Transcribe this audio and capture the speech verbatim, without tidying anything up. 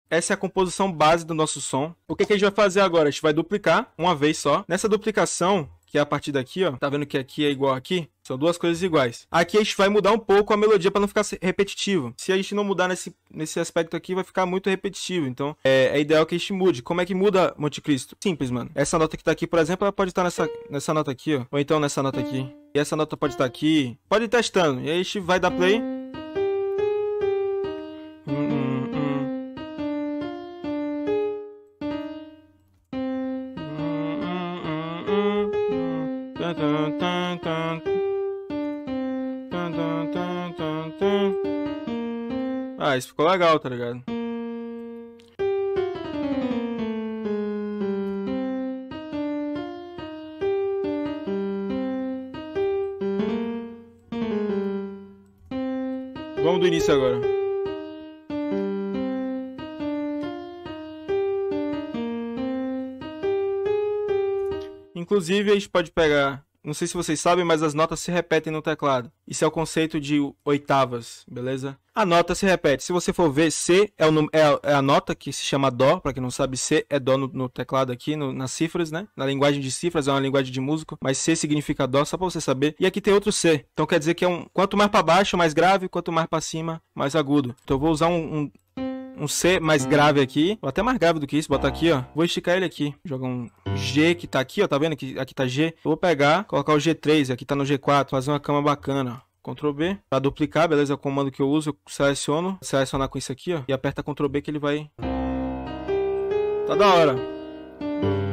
essa é a composição base do nosso som. O que, que a gente vai fazer agora? A gente vai duplicar uma vez só. Nessa duplicação, que é a partir daqui, ó, tá vendo que aqui é igual aqui? São duas coisas iguais. Aqui a gente vai mudar um pouco a melodia para não ficar repetitivo. Se a gente não mudar nesse, nesse aspecto aqui, vai ficar muito repetitivo. Então, é, é ideal que a gente mude. Como é que muda, Monte Cristo? Simples, mano. Essa nota que tá aqui, por exemplo, ela pode estar nessa, nessa nota aqui, ó. Ou então nessa nota aqui. E essa nota pode estar aqui. Pode ir testando. E aí a gente vai dar play. Hum, hum, hum. Ah, isso ficou legal, tá ligado? Vamos do início agora. Inclusive, a gente pode pegar... Não sei se vocês sabem, mas as notas se repetem no teclado. Isso é o conceito de oitavas, beleza? A nota se repete. Se você for ver, C é, o, é, a, é a nota que se chama Dó. Para quem não sabe, C é Dó no, no teclado aqui, no, nas cifras, né? Na linguagem de cifras, é uma linguagem de músico. Mas C significa Dó, só para você saber. E aqui tem outro C. Então quer dizer que é um... Quanto mais para baixo, mais grave. Quanto mais para cima, mais agudo. Então eu vou usar um... um Um C mais grave aqui, ou até mais grave do que isso, botar aqui, ó. Vou esticar ele aqui, jogar um G que tá aqui, ó, tá vendo que aqui tá G? Eu vou pegar, colocar o G três, aqui tá no G quatro, fazer uma cama bacana, ó. Ctrl B, para duplicar, beleza? É o comando que eu uso, eu seleciono, selecionar com isso aqui, ó, e aperta Ctrl B que ele vai... Tá da hora.